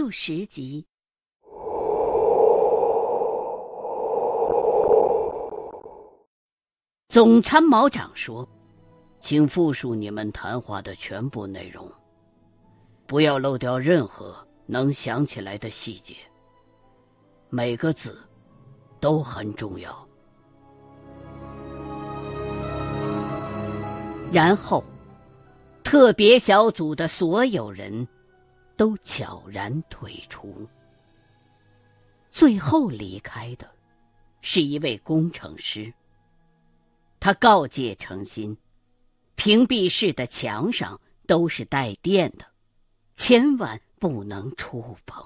60集。总参谋长说，请复述你们谈话的全部内容，不要漏掉任何能想起来的细节，每个字都很重要。然后特别小组的所有人都悄然退出。最后离开的是一位工程师，他告诫程心，屏蔽室的墙上都是带电的，千万不能触碰。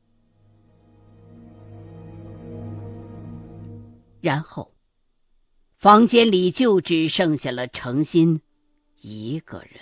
然后房间里就只剩下了程心一个人。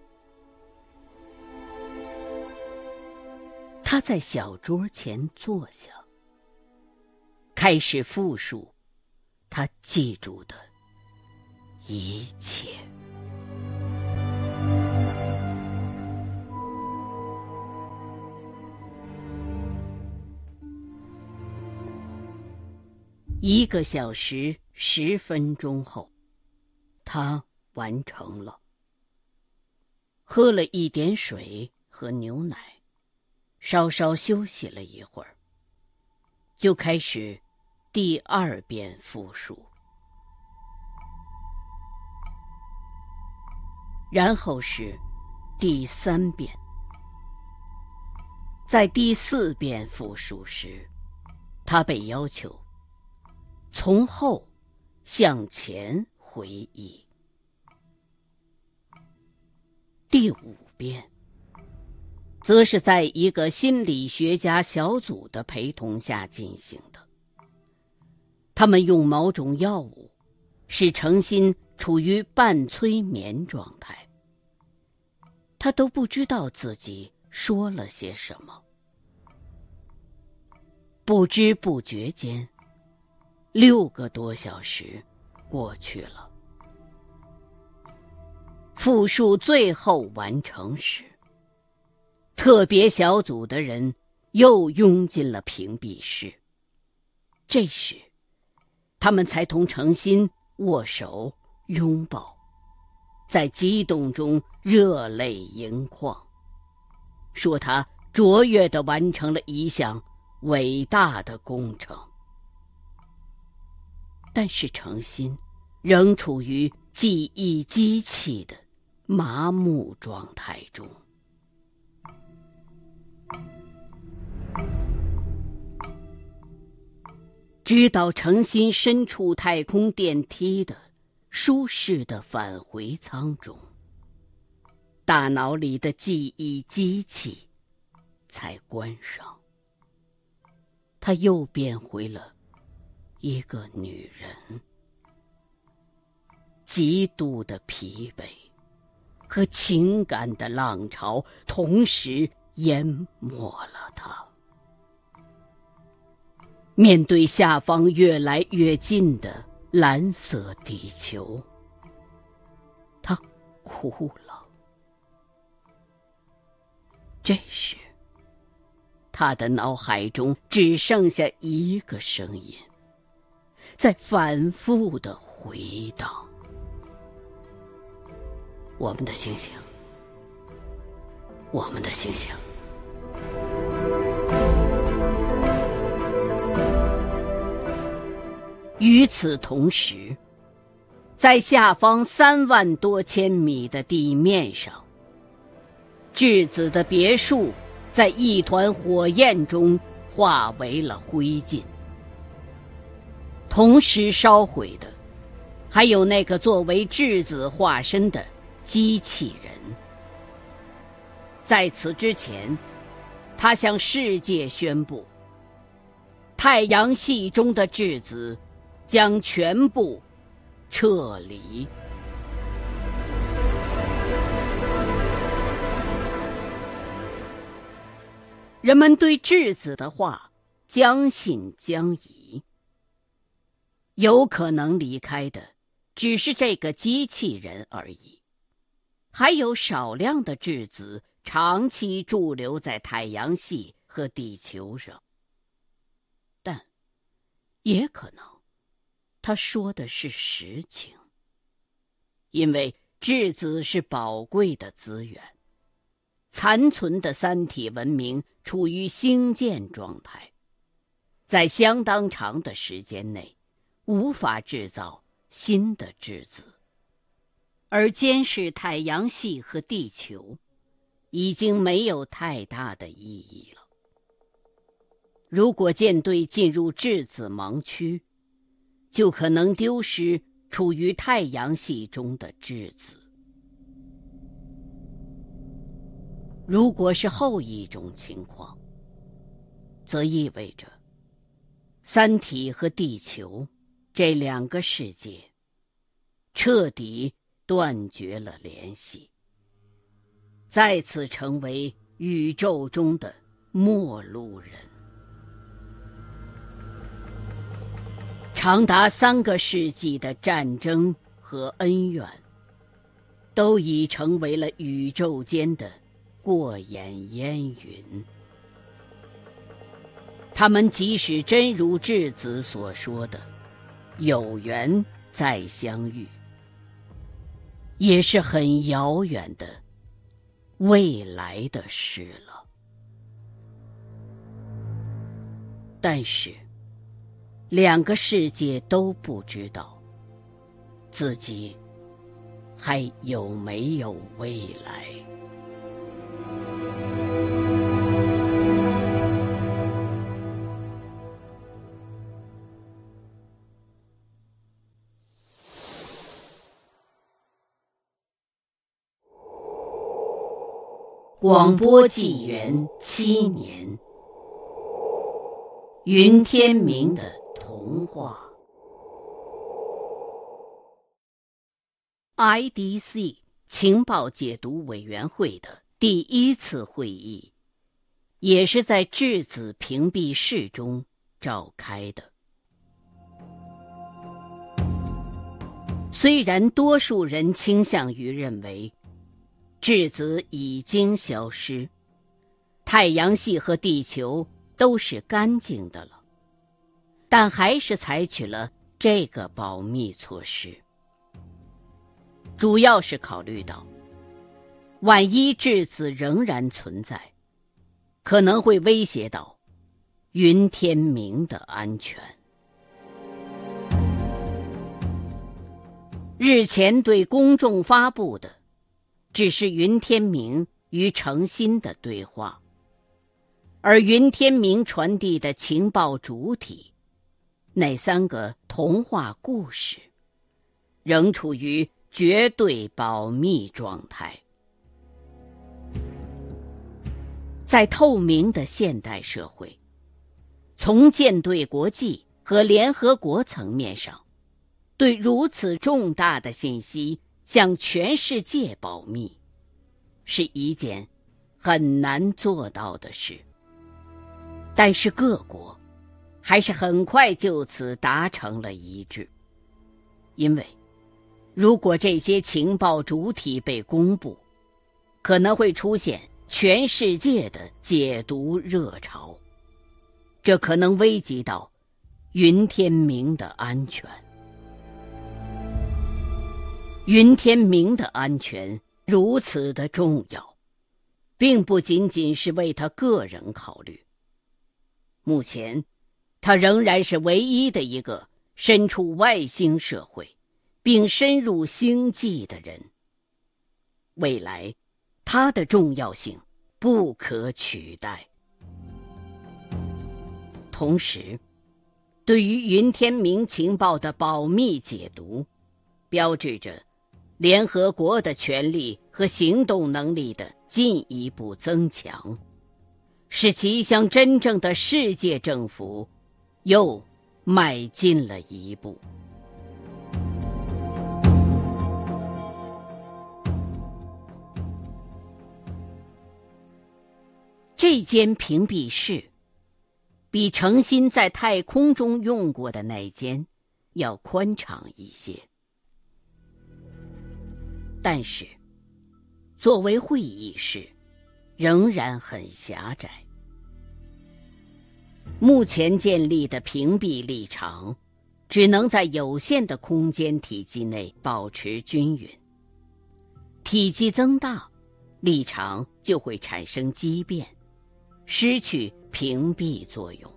他在小桌前坐下，开始复述他记住的一切。1个小时10分钟后，他完成了。喝了一点水和牛奶，稍稍休息了一会儿，就开始第2遍复述。然后是第3遍。在第4遍复述时，他被要求从后向前回忆。第5遍则是在一个心理学家小组的陪同下进行的。他们用某种药物使程心处于半催眠状态，他都不知道自己说了些什么。不知不觉间，6个多小时过去了。复述最后完成时，特别小组的人又拥进了屏蔽室。这时，他们才同程心握手拥抱，在激动中热泪盈眶，说他卓越地完成了一项伟大的工程。但是程心仍处于记忆机器的麻木状态中。直到程心身处太空电梯的舒适的返回舱中，大脑里的记忆机器才关上。他又变回了一个女人。极度的疲惫和情感的浪潮同时淹没了他。面对下方越来越近的蓝色地球，他哭了。这时，他的脑海中只剩下一个声音，在反复地回荡：我们的星星，我们的星星。与此同时，在下方3万多千米的地面上，质子的别墅在一团火焰中化为了灰烬。同时烧毁的，还有那个作为质子化身的机器人。在此之前，他向世界宣布，太阳系中的质子将全部撤离。人们对质子的话将信将疑。有可能离开的只是这个机器人而已，还有少量的质子长期驻留在太阳系和地球上。但也可能他说的是实情，因为质子是宝贵的资源，残存的三体文明处于兴建状态，在相当长的时间内无法制造新的质子，而监视太阳系和地球已经没有太大的意义了。如果舰队进入质子盲区，就可能丢失处于太阳系中的质子。如果是后一种情况，则意味着三体和地球这两个世界彻底断绝了联系，再次成为宇宙中的陌路人。长达3个世纪的战争和恩怨，都已成为了宇宙间的过眼烟云。他们即使真如质子所说的有缘再相遇，也是很遥远的未来的事了。但是两个世界都不知道自己还有没有未来。广播纪元7年，云天明的童话。IDC 情报解读委员会的第1次会议，也是在质子屏蔽室中召开的。虽然多数人倾向于认为质子已经消失，太阳系和地球都是干净的了，但还是采取了这个保密措施，主要是考虑到万一质子仍然存在，可能会威胁到云天明的安全。日前对公众发布的只是云天明与程心的对话，而云天明传递的情报主体，那3个童话故事，仍处于绝对保密状态。在透明的现代社会，从舰队国际和联合国层面上，对如此重大的信息向全世界保密，是一件很难做到的事。但是各国还是很快就此达成了一致，因为如果这些情报主体被公布，可能会出现全世界的解读热潮，这可能危及到云天明的安全。云天明的安全如此的重要，并不仅仅是为他个人考虑。目前，他仍然是唯一的一个身处外星社会并深入星际的人。未来，他的重要性不可取代。同时，对于云天明情报的保密解读，标志着联合国的权力和行动能力的进一步增强，使其向真正的世界政府又迈进了一步。这间屏蔽室比程心在太空中用过的那间要宽敞一些，但是作为会议室仍然很狭窄， 目前建立的屏蔽力场只能在有限的空间体积内保持均匀。体积增大，力场就会产生畸变，失去屏蔽作用。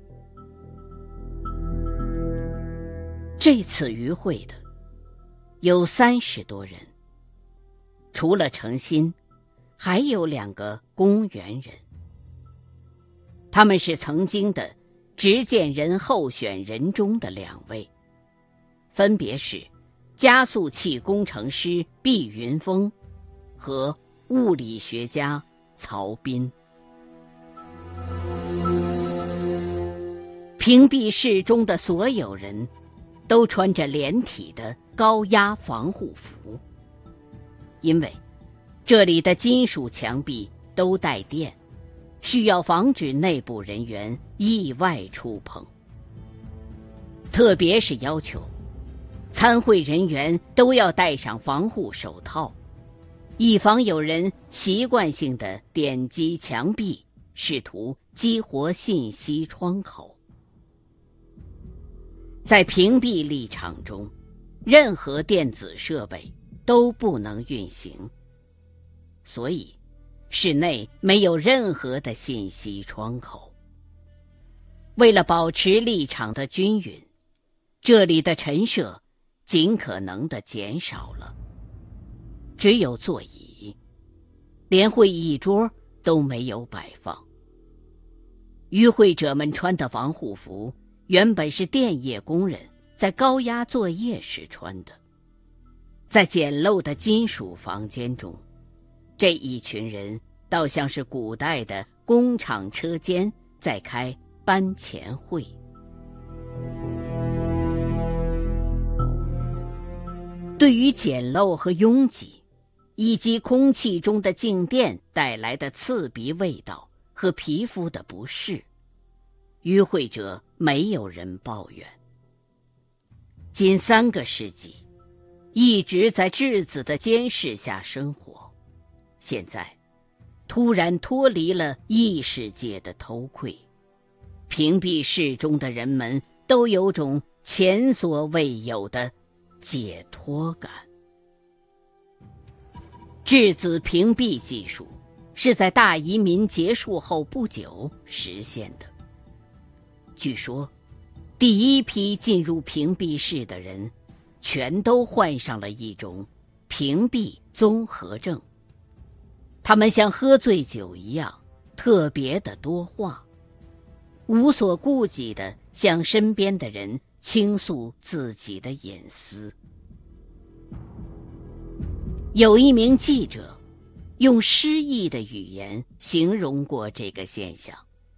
这次与会的有30多人，除了程心，还有2个公园人。他们是曾经的执剑人候选人中的2位，分别是加速器工程师毕云峰和物理学家曹彬。屏蔽室中的所有人都穿着连体的高压防护服，因为这里的金属墙壁都带电，需要防止内部人员意外触碰。特别是要求参会人员都要戴上防护手套，以防有人习惯性地点击墙壁，试图激活信息窗口。在屏蔽力场中，任何电子设备都不能运行，所以室内没有任何的信息窗口。为了保持力场的均匀，这里的陈设尽可能地减少了，只有座椅，连会议桌都没有摆放。与会者们穿的防护服原本是电业工人在高压作业时穿的。在简陋的金属房间中，这一群人倒像是古代的工厂车间在开班前会。对于简陋和拥挤，以及空气中的静电带来的刺鼻味道和皮肤的不适，与会者没有人抱怨。近3个世纪，一直在质子的监视下生活，现在突然脱离了异世界的偷窥，屏蔽室中的人们都有种前所未有的解脱感。质子屏蔽技术是在大移民结束后不久实现的。据说，第一批进入屏蔽室的人全都患上了一种屏蔽综合症，他们像喝醉酒一样特别的多话，无所顾忌地向身边的人倾诉自己的隐私。有一名记者用诗意的语言形容过这个现象。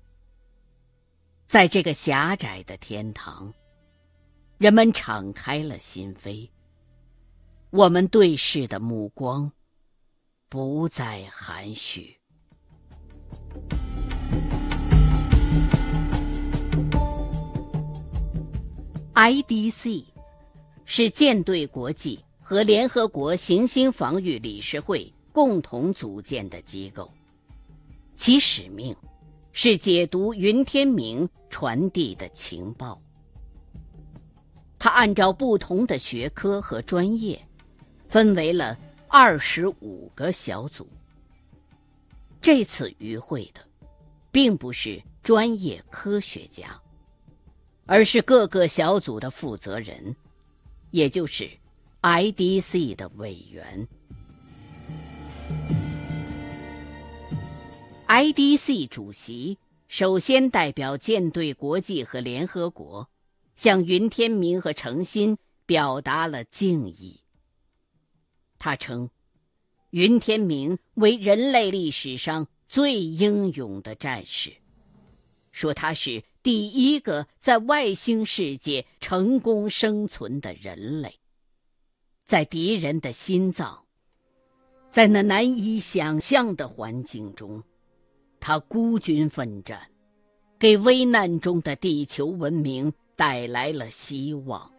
在这个狭窄的天堂，人们敞开了心扉，我们对视的目光不再含蓄。IDC 是舰队国际和联合国行星防御理事会共同组建的机构，其使命是解读云天明传递的情报。他按照不同的学科和专业，分为了25个小组。这次与会的，并不是专业科学家，而是各个小组的负责人，也就是 IDC 的委员。IDC 主席首先代表舰队国际和联合国，向云天明和程心表达了敬意。他称，云天明为人类历史上最英勇的战士，说他是第一个在外星世界成功生存的人类。在敌人的心脏，在那难以想象的环境中，他孤军奋战，给危难中的地球文明带来了希望。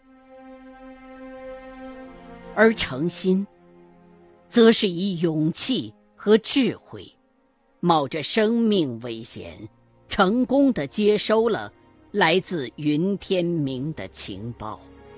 而程心则是以勇气和智慧，冒着生命危险， 成功地接收了来自云天明的情报。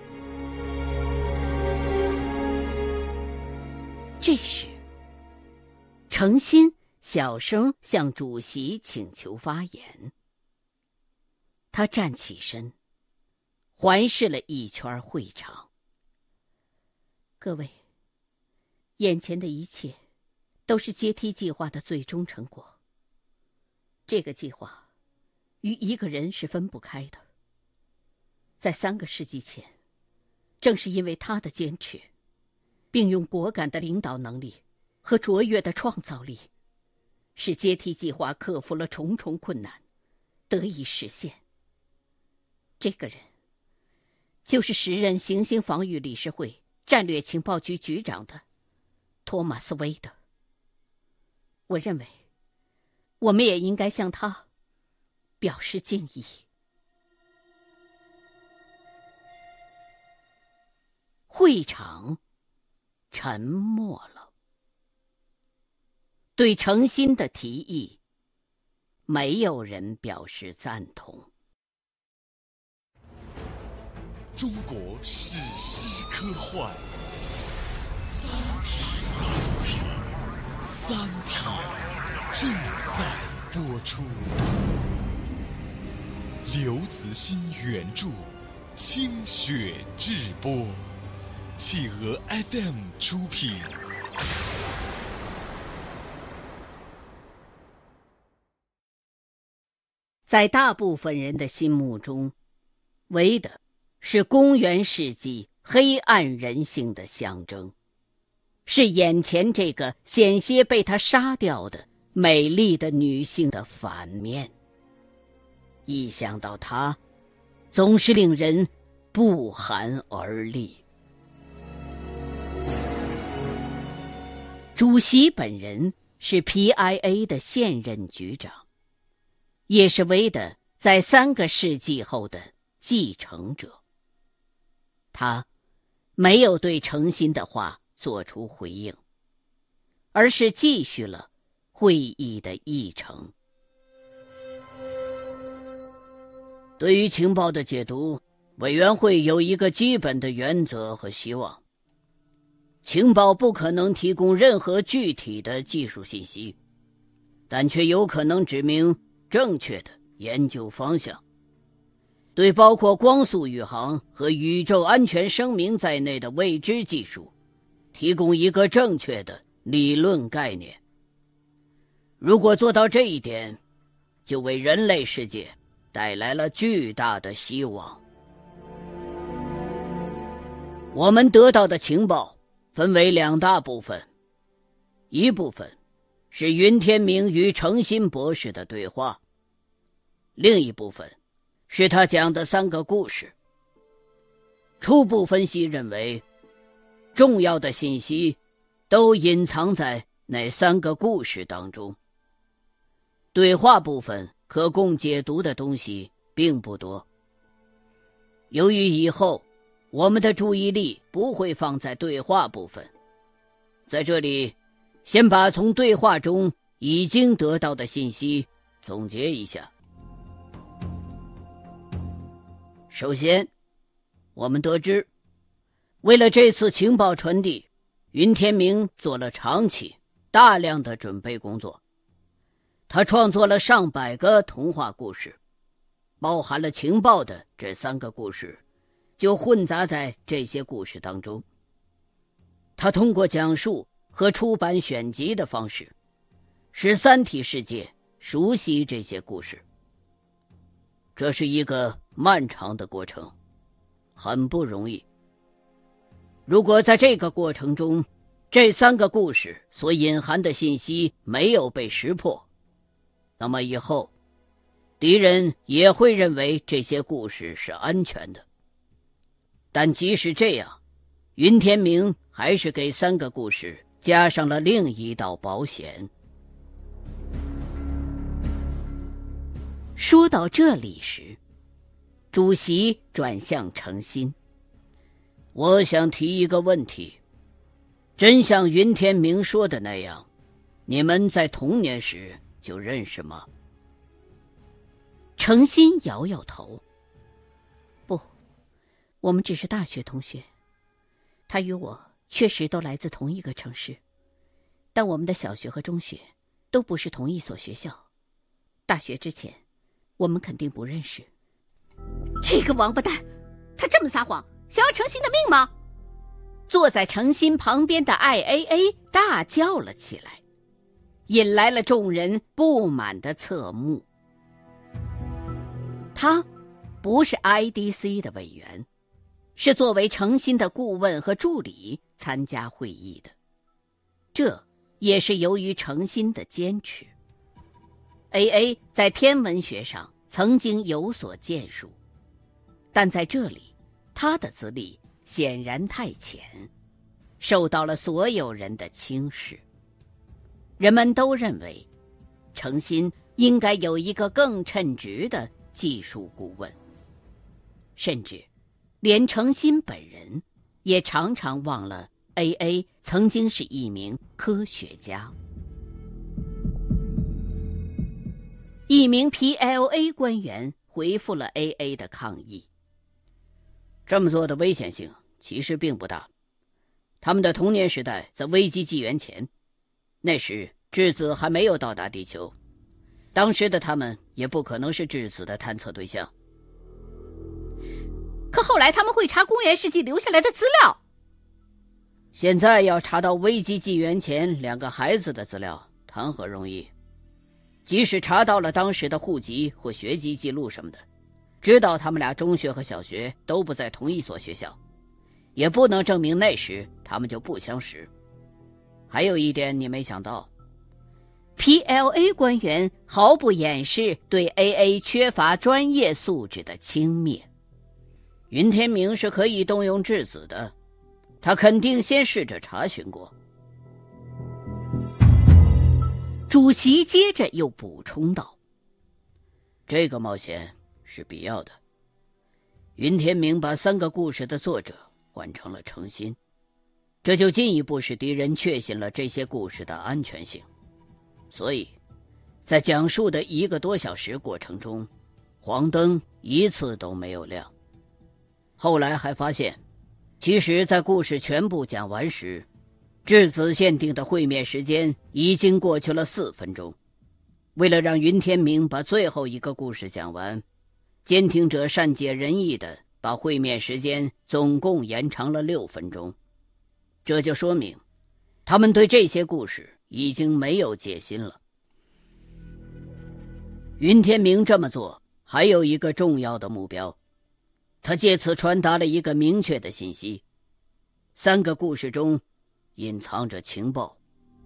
这时，程心小声向主席请求发言。他站起身，环视了一圈会场。各位，眼前的一切都是阶梯计划的最终成果。这个计划与一个人是分不开的。在3个世纪前，正是因为他的坚持，并用果敢的领导能力和卓越的创造力，使阶梯计划克服了重重困难，得以实现。这个人就是时任行星防御理事会战略情报局局长的托马斯·韦德。我认为，我们也应该向他表示敬意。会场沉默了。对程心的提议，没有人表示赞同。 中国史诗科幻，三体正在播出。刘慈欣原著，清雪制播，企鹅 FM 出品。 在大部分人的心目中，韦德是公元世纪黑暗人性的象征，是眼前这个险些被他杀掉的美丽的女性的反面。一想到他，总是令人不寒而栗。主席本人是 PIA 的现任局长，也是韦德在3个世纪后的继承者。他没有对程心的话做出回应，而是继续了会议的议程。对于情报的解读，委员会有一个基本的原则和希望：情报不可能提供任何具体的技术信息，但却有可能指明正确的研究方向。对包括光速宇航和宇宙安全声明在内的未知技术，提供一个正确的理论概念。如果做到这一点，就为人类世界带来了巨大的希望。我们得到的情报分为2大部分，一部分是云天明与程心博士的对话，另一部分是他讲的3个故事。初步分析认为，重要的信息都隐藏在那3个故事当中。对话部分可供解读的东西并不多。由于以后我们的注意力不会放在对话部分，在这里先把从对话中已经得到的信息总结一下。首先，我们得知，为了这次情报传递，云天明做了长期大量的准备工作。他创作了上百个童话故事，包含了情报的这3个故事就混杂在这些故事当中。他通过讲述和出版选集的方式，使三体世界熟悉这些故事。这是一个漫长的过程，很不容易。如果在这个过程中，这3个故事所隐含的信息没有被识破，那么以后敌人也会认为这些故事是安全的。但即使这样，云天明还是给3个故事加上了另一道保险。说到这里时，主席转向程心：我想提一个问题，真像云天明说的那样，你们在童年时就认识吗？ 程心摇摇头：“不，我们只是大学同学。他与我确实都来自同一个城市，但我们的小学和中学都不是同一所学校。大学之前，我们肯定不认识。”这个王八蛋，他这么撒谎，想要程心的命吗？坐在程心旁边的IAA大叫了起来，引来了众人不满的侧目。他不是 IDC 的委员，是作为程心的顾问和助理参加会议的，这也是由于程心的坚持。AA 在天文学上曾经有所建树，但在这里他的资历显然太浅，受到了所有人的轻视。人们都认为程心应该有一个更称职的技术顾问，甚至连程心本人也常常忘了 AA 曾经是一名科学家。一名 PLA 官员回复了 AA 的抗议：“这么做的危险性其实并不大。他们的童年时代在危机纪元前，那时质子还没有到达地球，当时的他们也不可能是质子的探测对象。可后来他们会查公元世纪留下来的资料。现在要查到危机纪元前2个孩子的资料，谈何容易？即使查到了当时的户籍或学籍记录什么的，知道他们俩中学和小学都不在同一所学校，也不能证明那时他们就不相识。还有一点你没想到，PLA 官员毫不掩饰对 AA 缺乏专业素质的轻蔑。云天明是可以动用质子的，他肯定先试着查询过。主席接着又补充道：“这个冒险是必要的。云天明把3个故事的作者换成了程心，这就进一步使敌人确信了这些故事的安全性。所以在讲述的1个多小时过程中，黄灯一次都没有亮。后来还发现，其实在故事全部讲完时，质子限定的会面时间已经过去了4分钟。为了让云天明把最后1个故事讲完，监听者善解人意地把会面时间总共延长了6分钟。这就说明他们对这些故事已经没有戒心了。云天明这么做还有一个重要的目标，他借此传达了一个明确的信息：3个故事中隐藏着情报。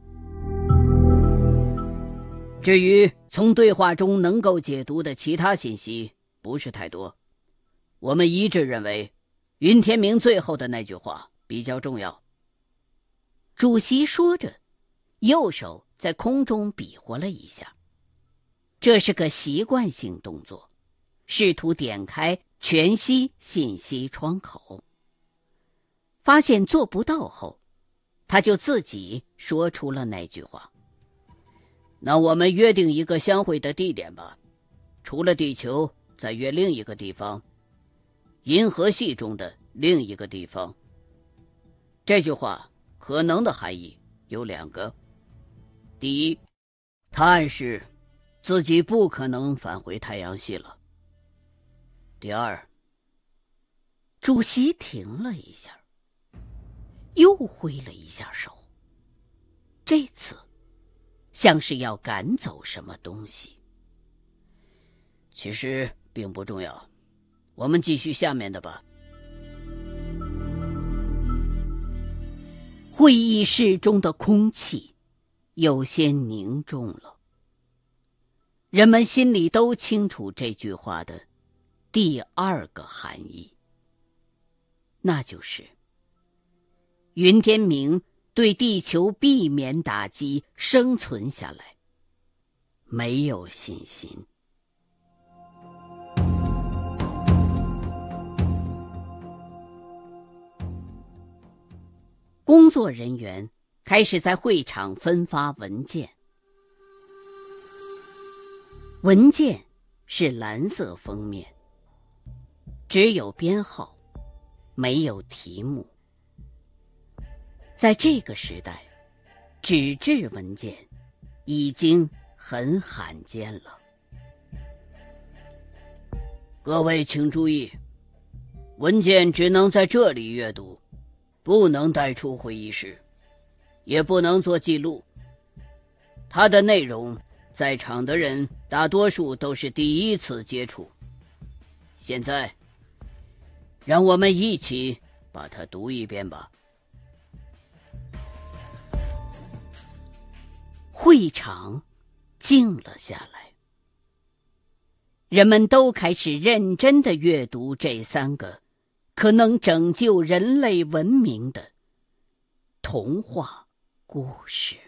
至于从对话中能够解读的其他信息不是太多，我们一致认为云天明最后的那句话比较重要。主席说着，右手在空中比划了一下，这是个习惯性动作，试图点开全息信息窗口。发现做不到后，他就自己说出了那句话：“那我们约定一个相会的地点吧，除了地球，再约另一个地方，银河系中的另一个地方。”这句话可能的含义有2个。第一，他暗示自己不可能返回太阳系了。第二，主席停了一下，又挥了一下手，这次像是要赶走什么东西。其实并不重要，我们继续下面的吧。会议室中的空气有些凝重了，人们心里都清楚这句话的第2个含义，那就是云天明对地球避免打击生存下来没有信心。工作人员开始在会场分发文件，文件是蓝色封面，只有编号，没有题目。在这个时代，纸质文件已经很罕见了。各位请注意，文件只能在这里阅读，不能带出会议室，也不能做记录。它的内容，在场的人大多数都是第一次接触。现在，让我们一起把它读一遍吧。会场静了下来，人们都开始认真地阅读这3个可能拯救人类文明的童话故事。